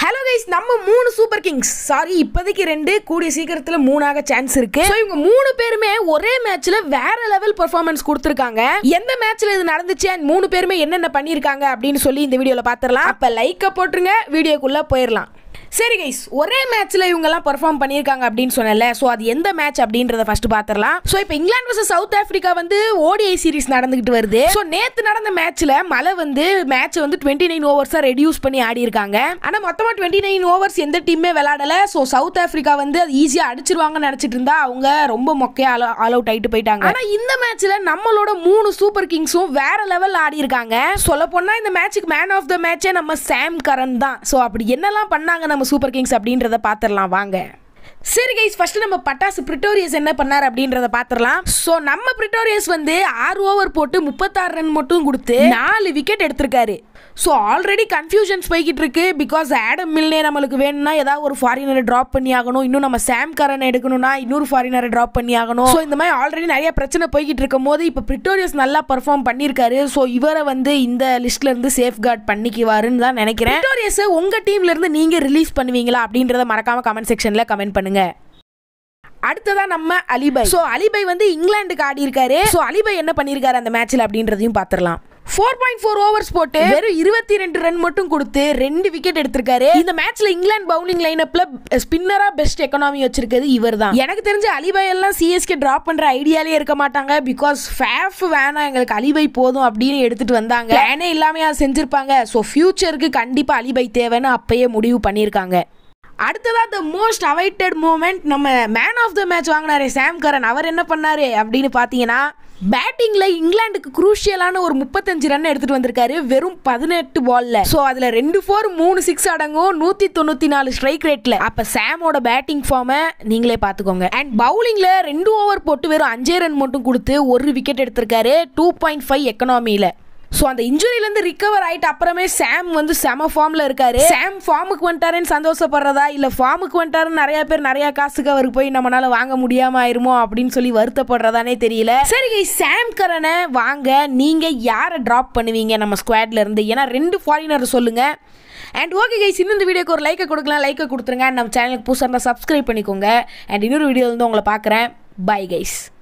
Hello guys, நம்ம 3 super Kings, sorry இப்போதைக்கு 2, கூடிய சீக்கிரத்துல 3 ஆக சான்ஸ் இருக்கு. சோ இவங்க 3 பேருமே ஒரே மேட்ச்ல வேற லெவல் பெர்ஃபார்மன்ஸ் கொடுத்திருக்காங்க. எந்த மேட்ச்ல இது நடந்துச்சு and 3 பேருமே என்னென்ன பண்ணிருக்காங்க அப்படின்னு சொல்லி இந்த வீடியோல பாத்துறலாம். அப்ப லைக்க போட்டுருங்க, வீடியோக்குள்ள போயிடலாம். சரி கைஸ், ஒரே மேட்ச்ல இவங்க எல்லாம் பெர்ஃபார்ம் பண்ணிருக்காங்க அப்படின்னு சொன்னல. சோ அது எந்த மேட்ச் அப்படின்றத ஃபர்ஸ்ட் பாத்துறலாம். சோ இப்போ இங்கிலாந்து வர்சஸ் சவுத் ஆப்பிரிக்கா வந்து ODI சீரிஸ் நடந்துகிட்டு வருது. சோ நேத்து நடந்த மேட்ச்ல மழை வந்து மேட்ச் வந்து 29 ஓவர்ஸா ரெடியூஸ் பண்ணி ஆடி இருக்காங்க. ஆனா மொத்தமா 29 ஓவர்ஸ் எந்த டீமே விளையாடல. சோ சவுத் ஆப்பிரிக்கா வந்து அது ஈஸியா அடிச்சிருவாங்கன்னு நினைச்சிட்டு இருந்தா அவங்க ரொம்ப மொக்கையா ஆல் அவுட் ஆயிட்டு போயிட்டாங்க. ஆனா இந்த மேட்ச்ல நம்மளோட 3 சூப்பர் கிங்ஸும் வேற லெவல் ஆடி இருக்காங்க. சொல்ல போனா இந்த மேட்சுக்கு மேன் ஆஃப் த மேட்சே நம்ம சாம் கரன் தான். சோ அப்படி என்னெல்லாம் பண்ணாங்க நம்ம சூப்பர் கிங்ஸ் அப்படின்றத பாத்துறலாம் வாங்க. சரி கைஸ், ஃபர்ஸ்ட் நம்ம பட்டாசு பிரிட்டோரியஸ் என்ன பண்ணார் அப்படின்றத பாத்துறலாம். சோ நம்ம பிரிட்டோரியஸ் வந்து 6 ஓவர் போட்டு 36 ரன் மட்டும் கொடுத்து 4 விக்கெட் எடுத்திருக்காரு. ஸோ ஆல்ரெடி கன்ஃபியூஷன்ஸ் போய்கிட்டு இருக்கு. பிகாஸ் ஆடம் மில்னே நம்மளுக்கு வேணும்னா ஏதாவது ஒரு ஃபாரினரை ட்ராப் பண்ணி ஆகணும். இன்னும் நம்ம சாம் கரன் எடுக்கணும்னா இன்னொரு ஃபாரினரை ட்ராப் பண்ணி ஆகணும். ஸோ இந்த மாதிரி ஆல்ரெடி நிறைய பிரச்சனை போய்கிட்டு இருக்கும் போது இப்போ பிரிட்டோரியஸ் நல்லா பர்ஃபார்ம் பண்ணியிருக்காரு. ஸோ இவரை வந்து இந்த லிஸ்ட்ல இருந்து சேஃப்கார்ட் பண்ணிக்குவாருன்னு தான் நினைக்கிறேன். பிரிட்டோரியஸ் உங்க டீம்ல இருந்து நீங்க ரிலீஸ் பண்ணுவீங்களா அப்படின்றத மறக்காம கமெண்ட் செக்ஷன்ல கமெண்ட் பண்ணுங்க. அடுத்ததா நம்ம அலிபை. சோ அலிபை வந்து இங்கிலாந்துக்கு ஆடி இருக்காரு. சோ அலிபை என்ன பண்ணிருக்காரு அந்த மேட்ச்ல அப்படின்றதையும் பாத்துறலாம். 4.4 ஓவர்ஸ் போட்டு வெறும் 22 ரன் மட்டும் கொடுத்து 2 விக்கெட் எடுத்திருக்காரு. இந்த மேட்ச்ல இங்கிலாந்து பவுலிங் லைனப்ல ஸ்பின்னரா பெஸ்ட் எக்கனாமி வச்சிருக்கிறது இவர்தான். எனக்கு தெரிஞ்ச அலிபை எல்லாம் சிஎஸ்கே டிராப் பண்ற ஐடியாலே இருக்க மாட்டாங்க. பிகாஸ் ஃபேஃப் வேணாம், எங்களுக்கு அலிபை போதும் அப்படின்னு எடுத்துட்டு வந்தாங்க. பிளானே இல்லாம செஞ்சிருப்பாங்க. ஸோ ஃபியூச்சருக்கு கண்டிப்பா அலிபை தேவைன்னு அப்பயே முடிவு பண்ணியிருக்காங்க. அடுத்ததா த மோஸ்ட் அவைட்டட் மூமெண்ட், நம்ம மேன் ஆஃப் த மேட்ச் வாங்கினாரு சாம் கரன். அவர் என்ன பண்ணாரு அப்படின்னு பாத்தீங்கன்னா, பேட்டிங்ல இங்கிலாந்துக்கு குரூஷியலான ஒரு 35 ரன் எடுத்துட்டு வந்திருக்காரு வெறும் 18 பால்ல. சோ அதுல 2 4 3 6 அடங்கும் 194 ஸ்ட்ரைக் ரேட்ல. அப்ப சாமோட பேட்டிங் ஃபார்மை நீங்களே பாத்துக்கோங்க. அண்ட் பவுலிங்ல 2 ஓவர் போட்டு வெறும் 5 ரன் மட்டும் கொடுத்து 1 விக்கெட் எடுத்திருக்காரு 2.5 எக்கனாமில. ஸோ அந்த இன்ஜுரியிலேருந்து ரிகவர் ஆகிட்டு அப்புறமே சாம் வந்து செம ஃபார்மில் இருக்காரு. சாம் ஃபார்முக்கு வந்துட்டாருன்னு சந்தோஷப்படுறதா இல்லை ஃபார்முக்கு வந்துட்டாருன்னு நிறைய பேர் நிறைய காசுக்கு அவருக்கு போய் நம்மளால வாங்க முடியாமல் ஆயிருமோ அப்படின்னு சொல்லி வருத்தப்படுறதானே தெரியல. சரி சாம் கரனை வாங்க, நீங்கள் யாரை ட்ராப் பண்ணுவீங்க நம்ம ஸ்குவாட்ல இருந்து? ஏன்னா 2 ஃபாரினர் சொல்லுங்க. அண்ட் ஓகே கைஸ், இன்னும் இந்த வீடியோக்கு ஒரு லைக்கை கொடுக்கலாம், லைக்கை கொடுத்துருங்க. நம்ம சேனலுக்கு புதுசாக இருந்தால் சப்ஸ்கிரைப் பண்ணிக்கோங்க. அண்ட் இன்னொரு வீடியோ வந்து உங்களை பார்க்குறேன். Bye guys.